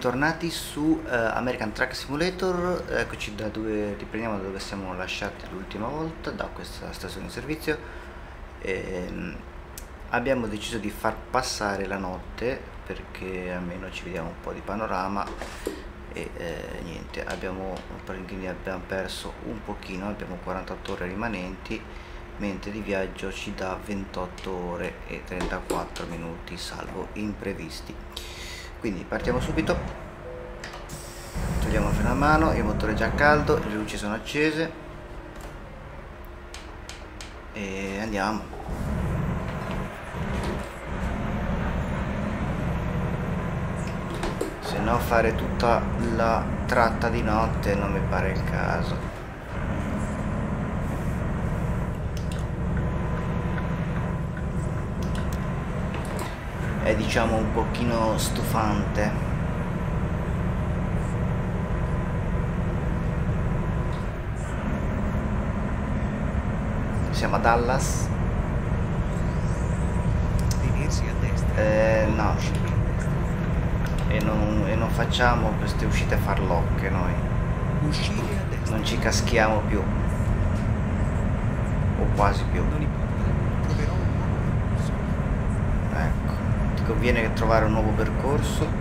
bentornati su American Truck Simulator. Eccoci da dove riprendiamo, da dove siamo lasciati l'ultima volta, da questa stazione di servizio. Abbiamo deciso di far passare la notte perché almeno ci vediamo un po' di panorama e niente, abbiamo perso un pochino, abbiamo 48 ore rimanenti, mentre di viaggio ci dà 28 ore e 34 minuti salvo imprevisti. Quindi partiamo subito, togliamo il freno a mano, il motore è già caldo, le luci sono accese e andiamo. Se no fare tutta la tratta di notte non mi pare il caso. È diciamo un pochino stufante. Siamo a Dallas. Tenersi a destra. No. E non facciamo queste uscite farlocche noi. Uscire a destra. Non ci caschiamo più. O quasi più. Non importa. Troverò un nuovo percorso. Ecco. Ti conviene trovare un nuovo percorso.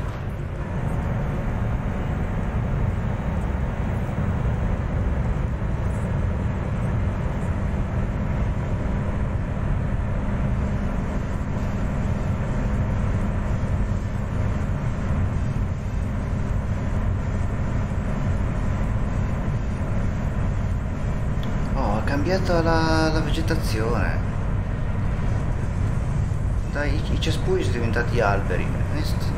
Oh, ha cambiato la vegetazione. Dai, i cespugli sono diventati alberi. Visto?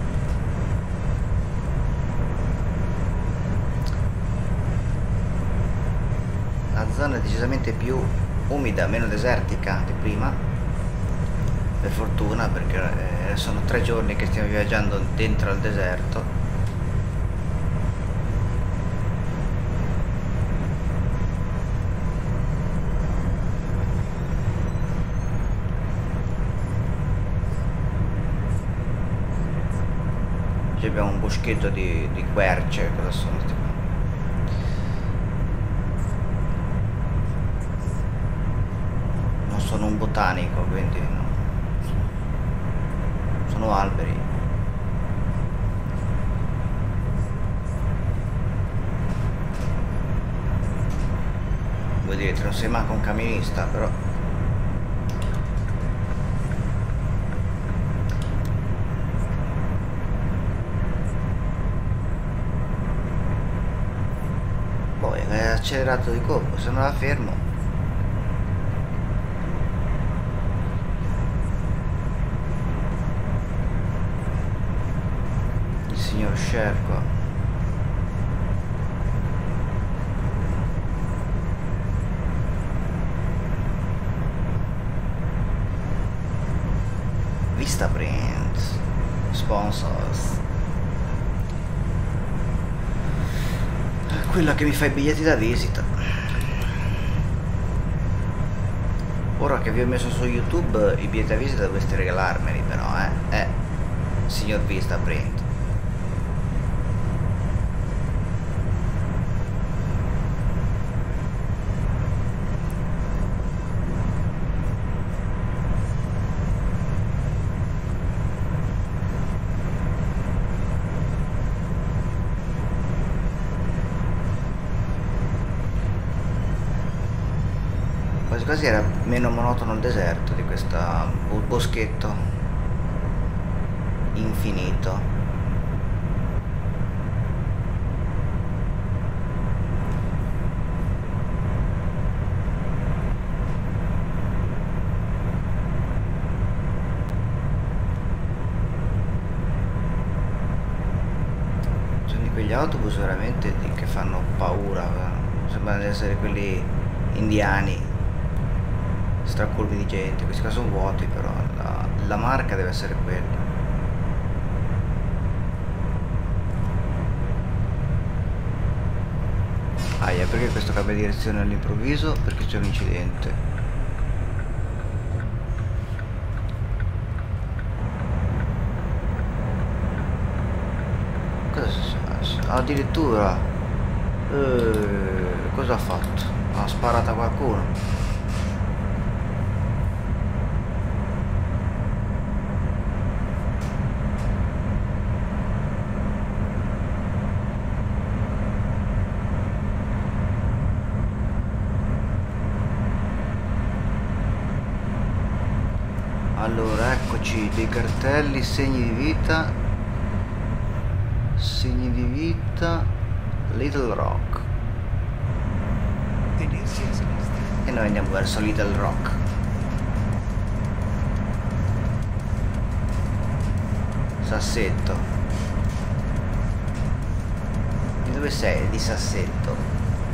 La zona è decisamente più umida, meno desertica di prima, per fortuna, perché sono 3 giorni che stiamo viaggiando dentro al deserto. Qui abbiamo un boschetto di querce. Cosa sono questi qua? Non sono un botanico, quindi no. Sono alberi. Vuol dire che non sei manco un camionista, però. Poi è accelerato di colpo, se non la fermo. Il signor Sherco. Vistaprint sponsors, quella che mi fa i biglietti da visita. Ora che vi ho messo su YouTube i biglietti da visita dovreste regalarmeli, però signor Vistaprint. Quasi quasi era meno monotono il deserto di questo boschetto infinito. Sono di quegli autobus veramente che fanno paura, sembrano essere quelli indiani stracolmi di gente. Questi qua sono vuoti, però la marca deve essere quella. Perché questo cambia direzione all'improvviso? Perché c'è un incidente. Cosa è successo? Addirittura cosa ha fatto? Ha sparato a qualcuno. Allora, eccoci dei cartelli, segni di vita, Little Rock. Tenersi a sinistra. E noi andiamo verso Little Rock. Sassetto. Di dove sei? Di Sassetto.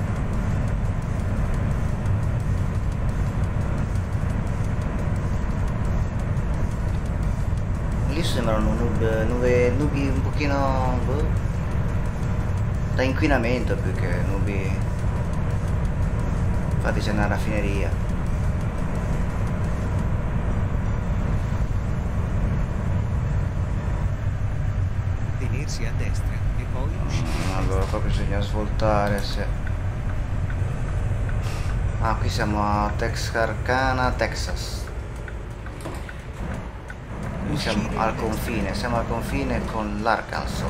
Lì sembrano nubi un pochino da inquinamento più che nubi. Infatti c'è una raffineria. Tenersi a destra e poi uscire a Allora destra. qua bisogna svoltare se... Ah, qui siamo a Texarkana, Texas. Siamo al confine con l'Arkansas.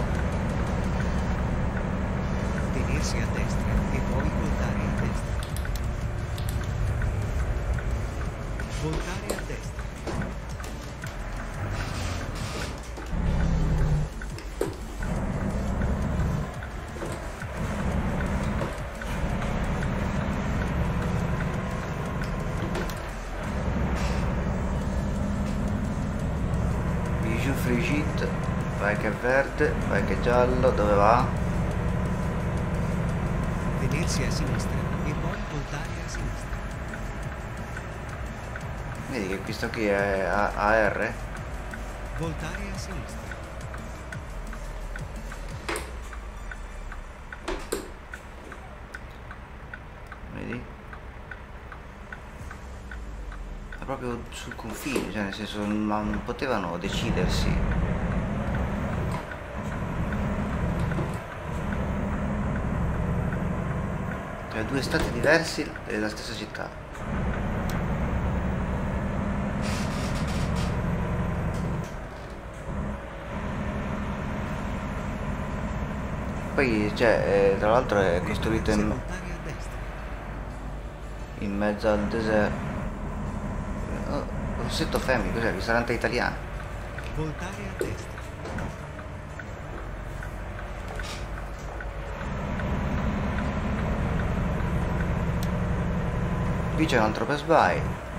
Tenersi a destra e poi voltare a destra. Voltare a destra. Bijou Frigide, vai che è verde, vai che è giallo, dove va? Tenersi a sinistra e poi voltare a sinistra. Vedi che questo qui è AR? Voltare a sinistra. Vedi? È proprio sul confine, cioè nel senso non potevano decidersi. Cioè due stati diversi della stessa città. Poi cioè, tra l'altro è costruito Se in voltare a destra. mezzo al deserto. Oh, Rossetto Femmi, cos'è? Ristorante italiano. Voltare a destra. Qui c'è un altro Best Buy.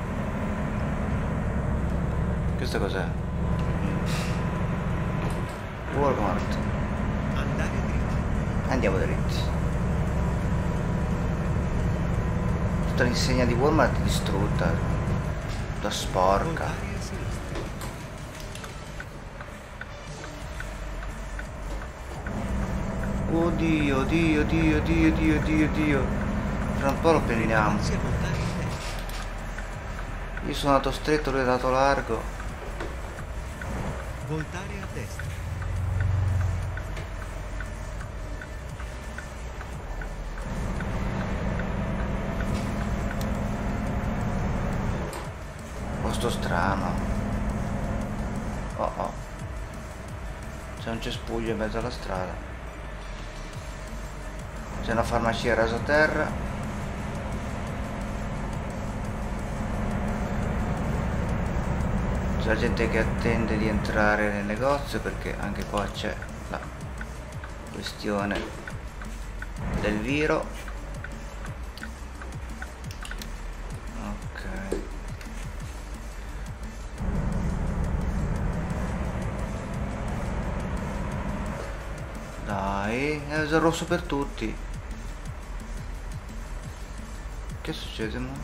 Questo cos'è? Walmart. Andare dritto. Andiamo dritti. Tutta l'insegna di Walmart è distrutta. Tutta sporca. Voltare a sinistra. Oddio, Dio, Dio, Dio, Dio, Dio, Dio. Fra un po' lo pianiamo. Si voltare a destra. Io sono andato stretto, lui è andato largo. Voltare a destra. Posto strano. Oh oh. C'è un cespuglio in mezzo alla strada. C'è una farmacia rasoterra. C'è la gente che attende di entrare nel negozio perché anche qua c'è la questione del viro. Ok. Dai, è il rosso per tutti. Che succede mo?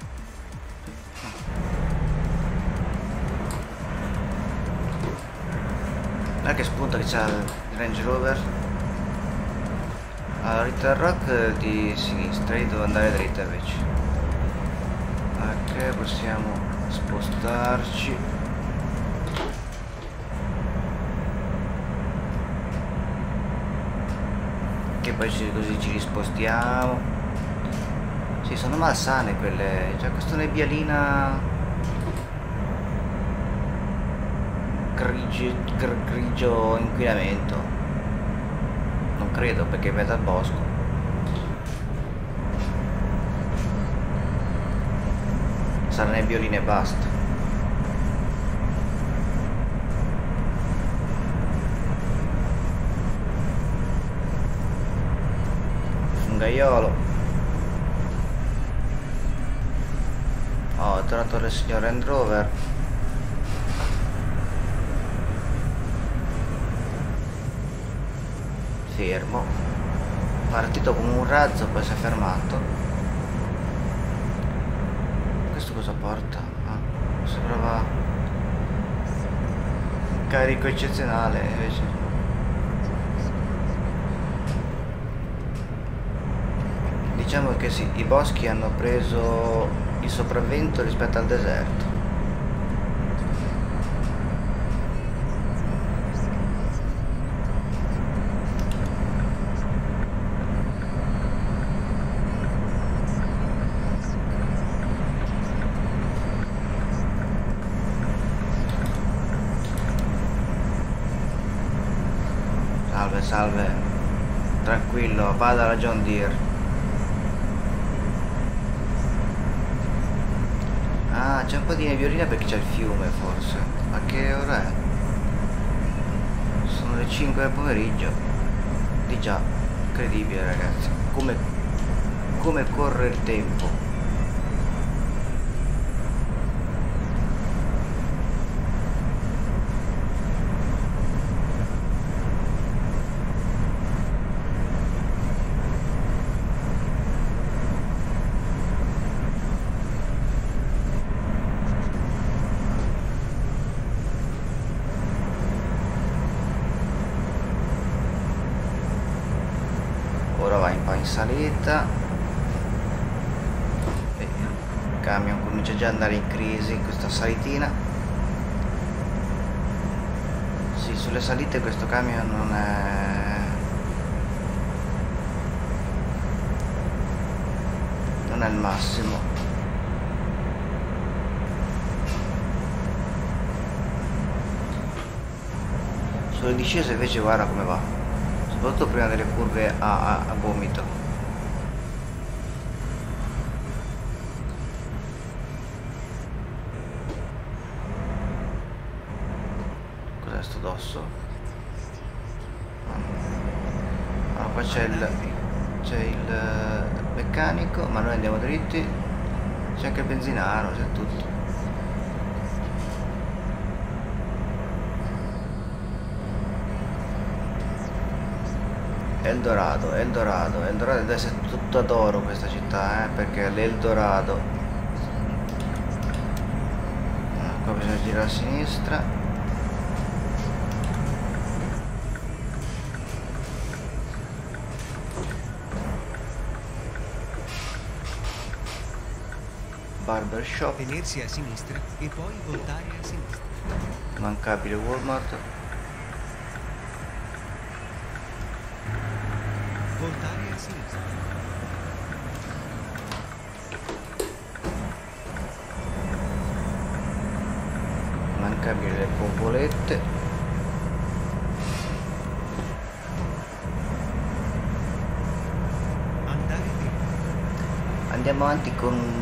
Non è che spunta che c'ha il Range Rover. Allora, Little Rock di sinistra, io devo andare dritta invece. Ok, possiamo spostarci. che poi così ci rispostiamo. Sì, sono malsane quelle, cioè questa nebbialina grigio inquinamento, non credo, perché è in mezzo al bosco. Sarà nebbiolina e basta. Fungaiolo. Oh, è tornato il signor Land Rover. Fermo. Partito come un razzo, poi si è fermato. Questo cosa porta? Ah, sembrava un carico eccezionale, invece. Diciamo che sì, i boschi hanno preso il sopravvento rispetto al deserto. Salve, salve, tranquillo, vada alla John Deere. Ah, c'è un po' di nebbiolina perché c'è il fiume, forse. Ma che ora è? Sono le 5 del pomeriggio. Di già, incredibile ragazzi. Come corre il tempo. Ora va un po' in salita e il camion comincia già ad andare in crisi in questa salitina. Sì, sulle salite questo camion non è il massimo. Sulle discese invece guarda come va, soprattutto prima delle curve a gomito. Cos'è sto dosso? Allora, qua c'è il meccanico, ma noi andiamo dritti. C'è anche il benzinaro, c'è tutto. Eldorado, Eldorado, Eldorado deve essere tutto ad oro questa città, perché è l'Eldorado. Qua bisogna girare a sinistra. Barbershop. Tenersi a sinistra e poi voltare a sinistra. Mancabile Walmart. Voltare a sinistra. Mancabile le bombolette. Andare dentro. Andiamo avanti con un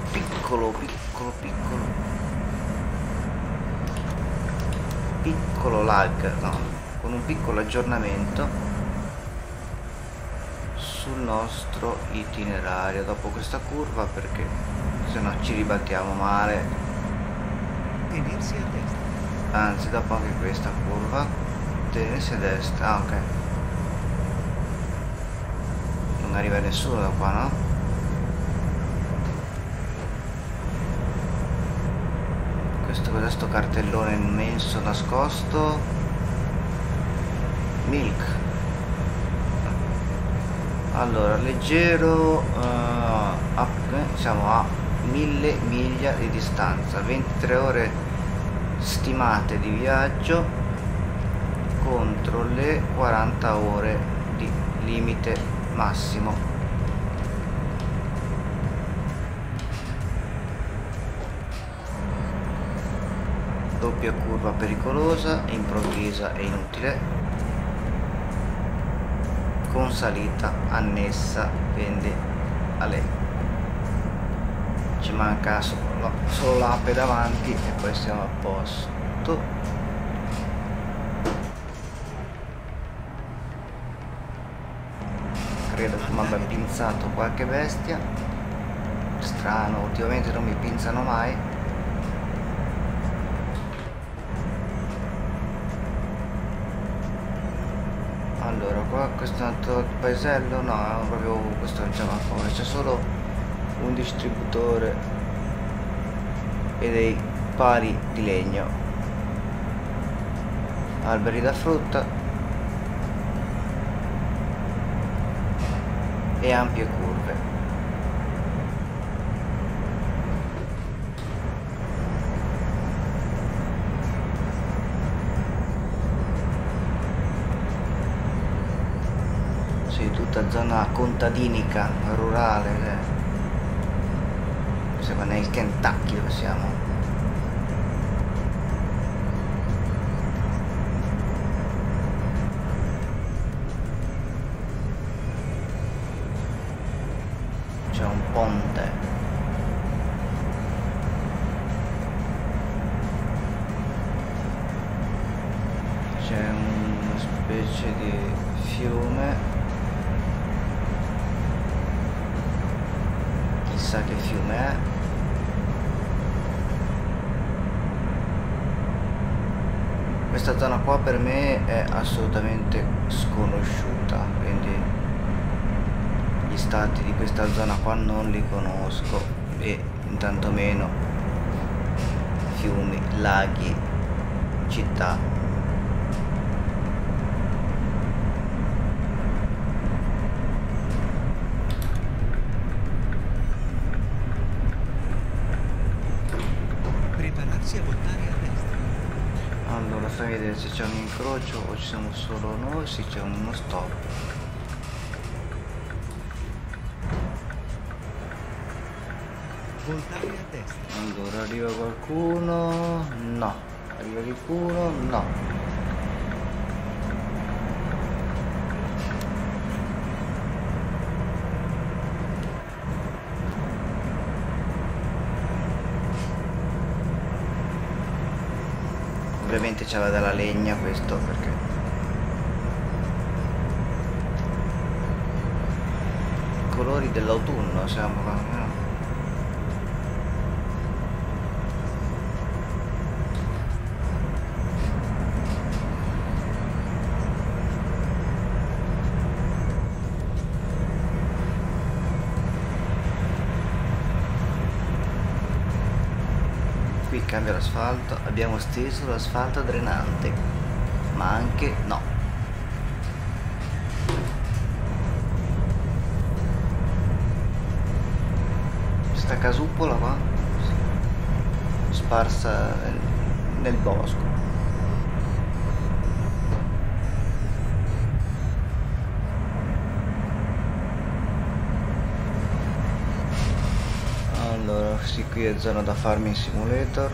piccolo lag, no, con un piccolo aggiornamento sul nostro itinerario dopo questa curva, perché se no ci ribattiamo male. Tenersi a destra. Anzi, dopo anche questa curva tenersi a destra. Ah, ok, non arriva nessuno da qua, no? Cos'è sto cartellone immenso nascosto? Milk. Allora, leggero, siamo a 1000 miglia di distanza, 23 ore stimate di viaggio contro le 40 ore di limite massimo. Doppia curva pericolosa, improvvisa e inutile, con salita annessa, quindi a lei ci manca solo l'ape davanti e poi siamo a posto. Credo che mi abbia pinzato qualche bestia, strano, ultimamente non mi pinzano mai. Allora, qua questo è un altro paesello? No, è proprio questo non c'è manco, c'è solo un distributore e dei pali di legno, alberi da frutta e ampie curve. Sì, tutta zona contadinica, rurale, sembra nel Kentucky dove siamo. C'è un ponte. C'è una specie di fiume. Chissà che fiume è. Questa zona qua per me è assolutamente sconosciuta, quindi gli stati di questa zona qua non li conosco e intanto meno fiumi, laghi, città. Prepararsi a voltare a destra. Allora fammi vedere se c'è un incrocio o ci siamo solo noi. Sì, c'è uno stop. Voltare a destra. Allora arriva qualcuno? No. Arriva qualcuno? No. Ovviamente c'era della legna questo perché i colori dell'autunno siamo qua, no? Qui cambia l'asfalto, abbiamo steso l'asfalto drenante, ma anche no. Sta casuppola qua sparsa nel bosco. Allora, sì, qui è zona da Farming Simulator.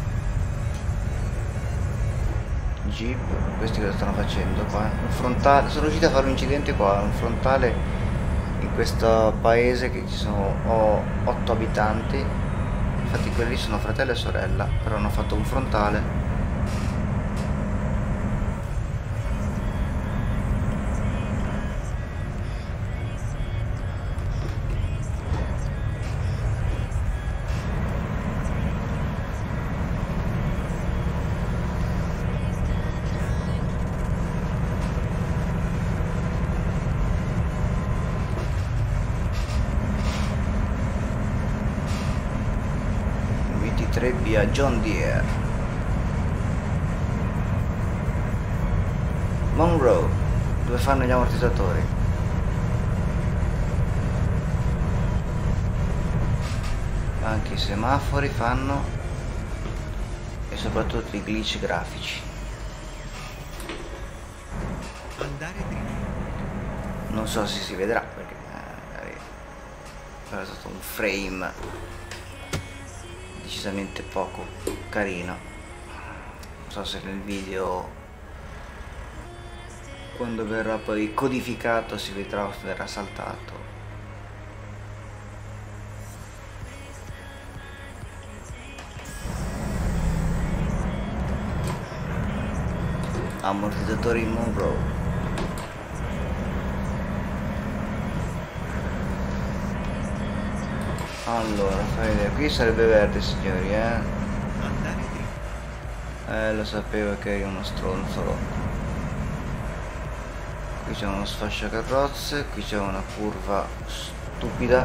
Jeep, questi cosa stanno facendo qua? Un frontale, sono riusciti a fare un incidente qua, un frontale in questo paese che ci sono 8 abitanti. Infatti quelli sono fratello e sorella, però hanno fatto un frontale. Via John Deere, Monroe, dove fanno gli ammortizzatori. Anche i semafori fanno, e soprattutto i glitch grafici. Andare dritto. non so se si vedrà perché è stato un frame decisamente poco carino. Non so se nel video, quando verrà poi codificato, si vedrà o verrà saltato. Ammortizzatori Monroe. Allora, fai vedere, qui sarebbe verde, signori, Andare dritto. lo sapevo che eri uno stronzo. Qui c'è uno sfasciacarrozze, qui c'è una curva stupida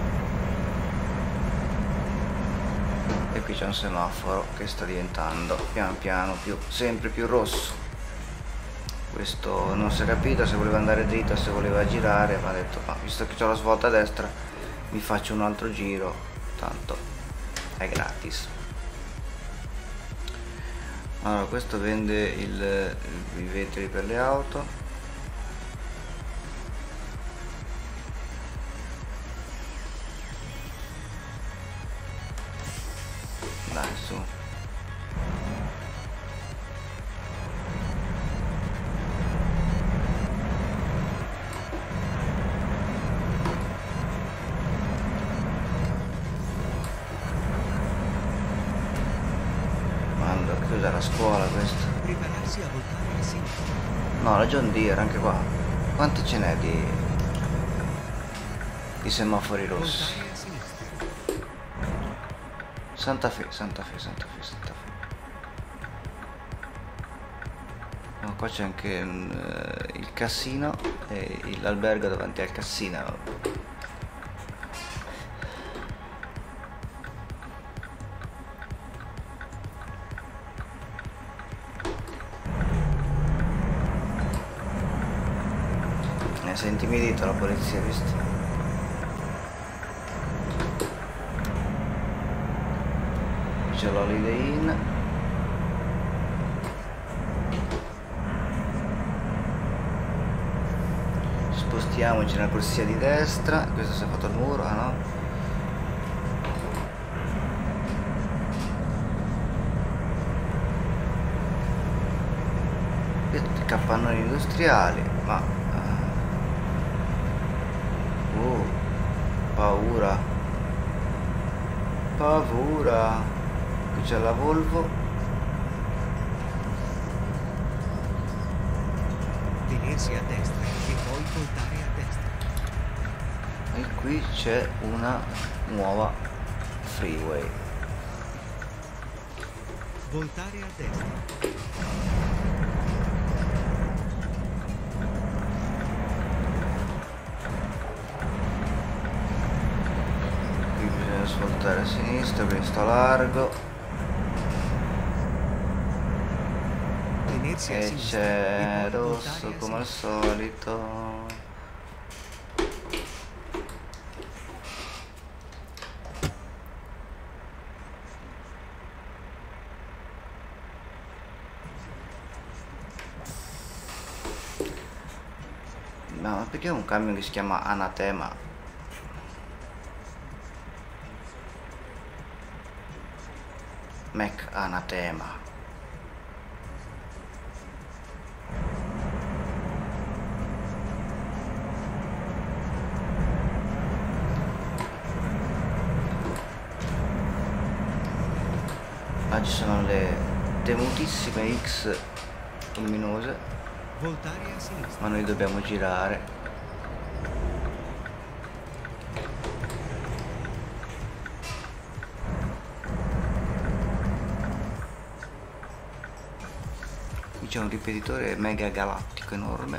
e qui c'è un semaforo che sta diventando piano piano sempre più rosso. Questo non si è capito se voleva andare dritto o se voleva girare, ma ha detto ma visto che c'ho la svolta a destra mi faccio un altro giro, tanto è gratis. Allora, questo vende i vetri per le auto. Dai, su. Chiusa la scuola questa. Prepararsi a voltare a sinistra. No, la John Deere anche qua. Quanti ce n'è di semafori rossi? Voltare a sinistra. Santa Fe. No, qua c'è anche il cassino e l'albergo davanti al cassino. Si è intimidito la polizia, visto? Qui c'è l'Holiday Inn. Spostiamoci nella corsia di destra. Questo si è fatto il muro, ah no? Capannoni industriali, ma paura. Qui c'è la Volvo. Tenersi a destra e poi voltare a destra. E qui c'è una nuova freeway. Voltare a destra. Svoltare a sinistra, quindi sta largo Tenersi a e sinistra c'è e poi rosso voltare a come al sinistra. solito. Ma perché è un camion che si chiama Anatema? Mac Anatema. Là ci sono le temutissime X luminose, Voltare a sinistra. ma noi dobbiamo girare. C'è un ripetitore mega galattico enorme.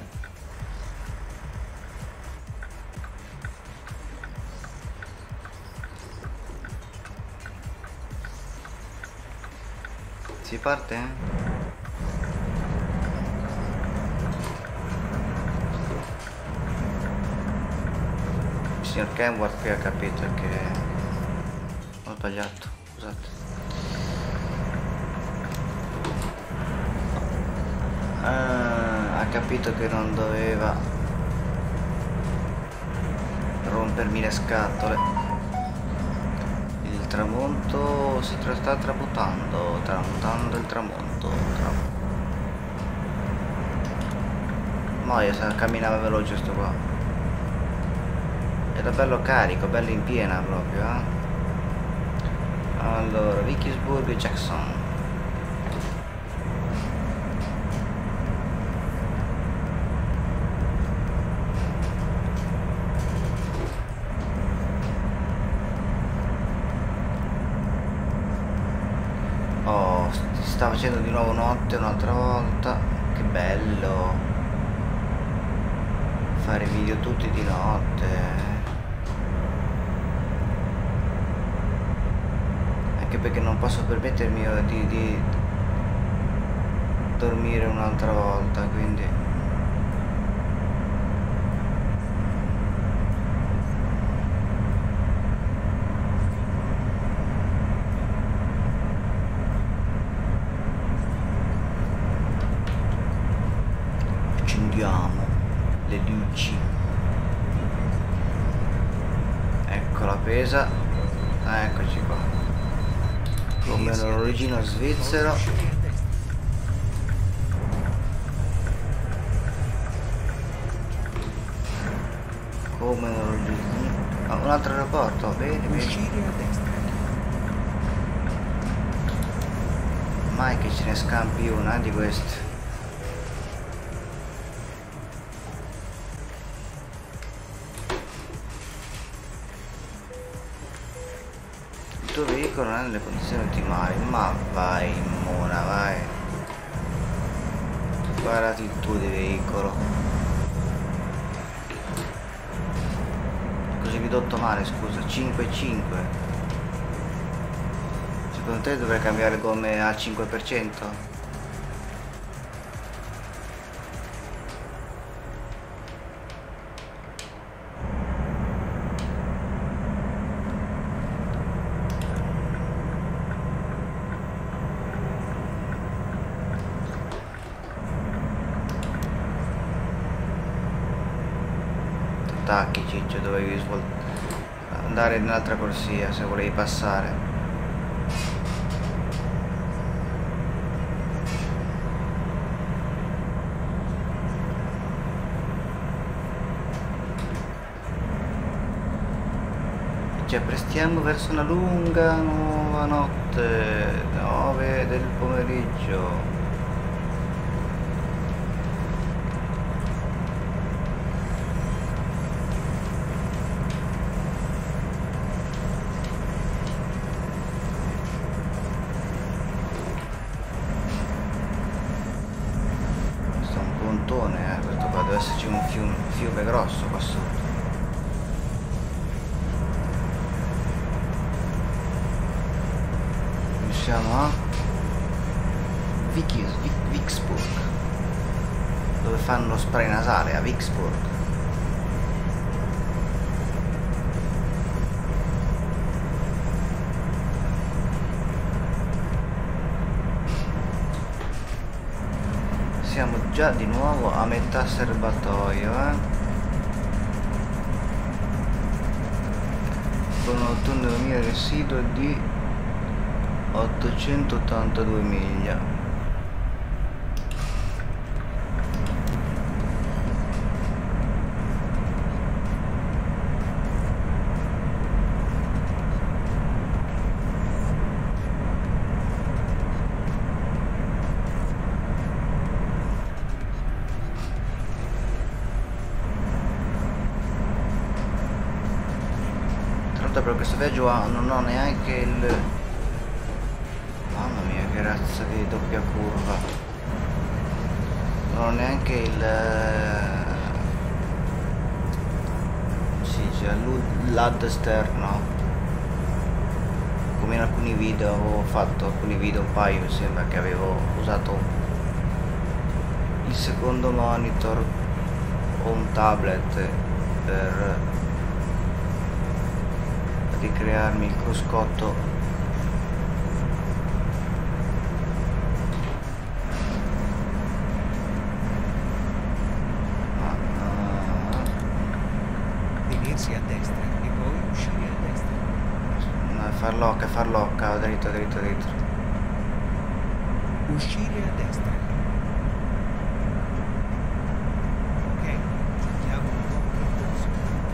Si parte? Il signor Kenworth qui ha capito che ho sbagliato, scusate. Ha capito che non doveva per 1000 scatole. Il tramonto si sta tramontando il tramonto. Ma camminava veloce sto qua. Era bello carico, bello in piena proprio, Allora, Vicksburg e Jackson. Oh, si sta facendo di nuovo notte un'altra volta. Che bello fare video tutti di notte. Anche perché non posso permettermi di dormire un'altra volta, quindi accendiamo le luci. Ecco la pesa, eccoci qua, come un orologino svizzero. Come un orologino. Un altro aeroporto, bene, mai che ce ne scampi una di queste. Il tuo veicolo non è nelle condizioni ottimali, ma vai mona, vai, guardati il tuo di veicolo. Così ridotto male, scusa, 5,5. Secondo te dovrei cambiare gomme al 5%? Tacchi ciccio, dovevi andare in un'altra corsia se volevi passare. Ci apprestiamo verso una lunga nuova notte, 9 del pomeriggio. Questo qua deve esserci un fiume grosso qua sotto. Siamo a Vicksburg, dove fanno lo spray nasale, a Vicksburg. Siamo già di nuovo a metà serbatoio, con un tunnel residuo di 882 miglia. Per questo viaggio non ho neanche il... Mamma mia, che razza di doppia curva. Non ho neanche il... Sì, c'è l'AD esterno. Come in alcuni video avevo fatto, un paio mi sembra che avevo usato il secondo monitor o un tablet per ricrearmi il cruscotto. Tenersi a destra farlocca, dritto, dritto, dritto. Uscire a destra. Ok, cerchiamo un nuovo percorso.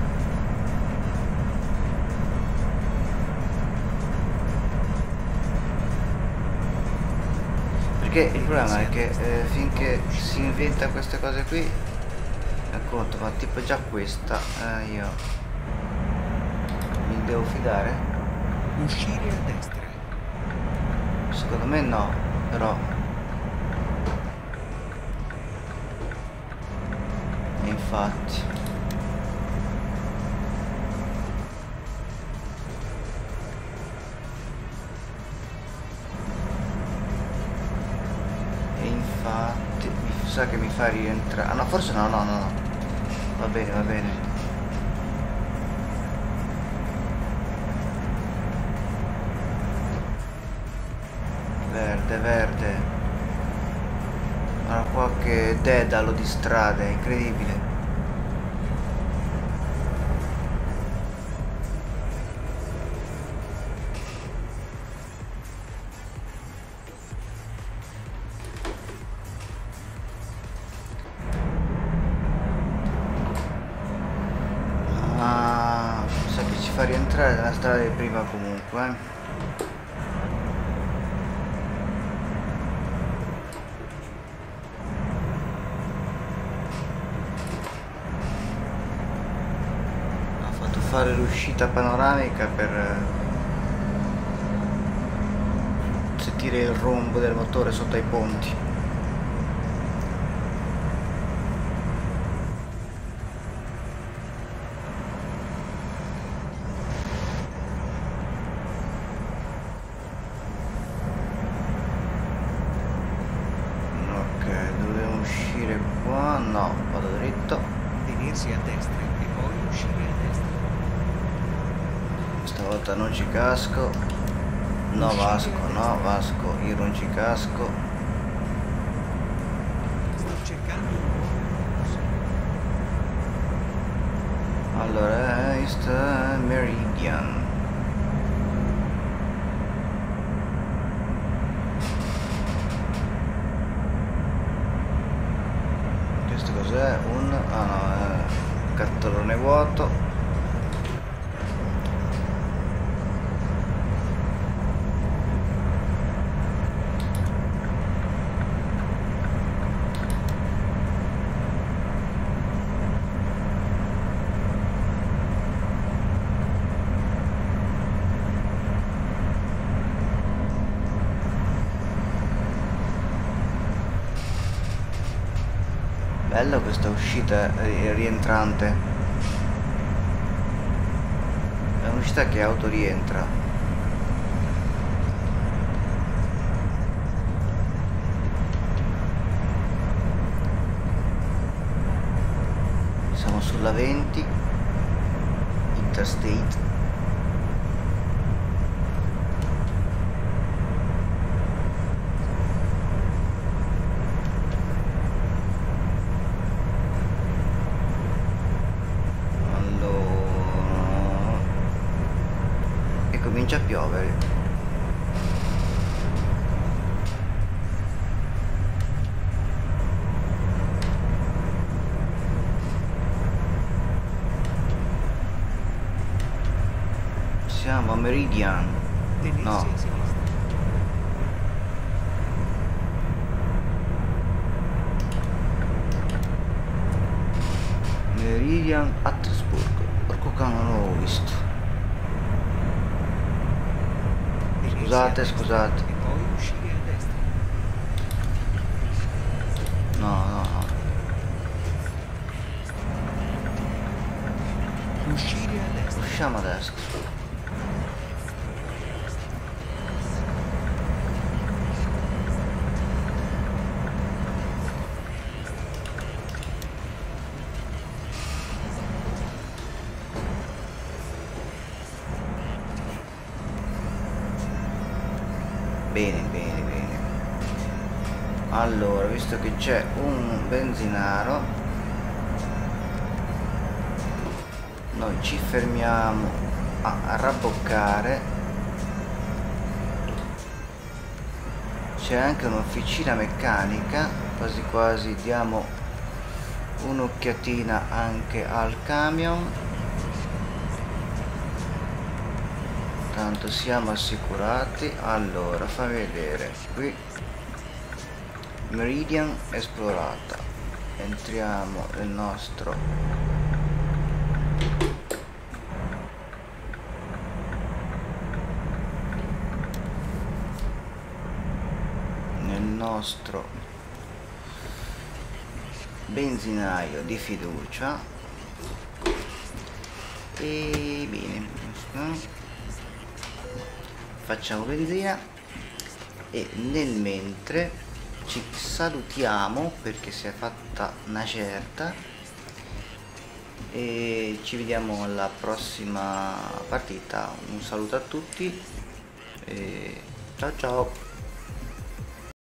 Perché il problema è che finché si inventa queste cose qui, conto, ma tipo già questa, io mi devo fidare? Uscire a destra. Secondo me no, però infatti mi sa che mi fa rientrare. Ah no, forse no, no, no, no. Va bene, va bene. Verde, verde. Allora qua che dedalo di strade, è incredibile. Ah, sa che ci fa rientrare nella strada di prima comunque, fare l'uscita panoramica per sentire il rombo del motore sotto ai ponti. Ok, dovevo uscire qua, no, vado dritto. Tenersi a destra e poi uscire a destra. Stavolta non ci casco. No, Vasco, io non ci casco. Sto cercando un nuovo percorso. Allora, East Meridian. Questo cos'è? Ah no, è cartellone vuoto. Bella questa uscita rientrante. È un'uscita che auto rientra. Siamo sulla 20 Interstate. Comincia a piovere. Siamo a Meridian. No. Meridian Hattiesburg. Porco cane, non l'ho visto. Scusate. E poi uscire a destra. No. Uscire a destra. Usciamo a destra. Bene. Allora, visto che c'è un benzinaro, noi ci fermiamo a rabboccare c'è anche un'officina meccanica, quasi quasi diamo un'occhiatina anche al camion, tanto siamo assicurati. Allora, fammi vedere qui, Meridian esplorata, entriamo nel nostro benzinaio di fiducia e bene, facciamo benzina e nel mentre ci salutiamo perché si è fatta una certa e ci vediamo alla prossima partita. Un saluto a tutti e ciao ciao.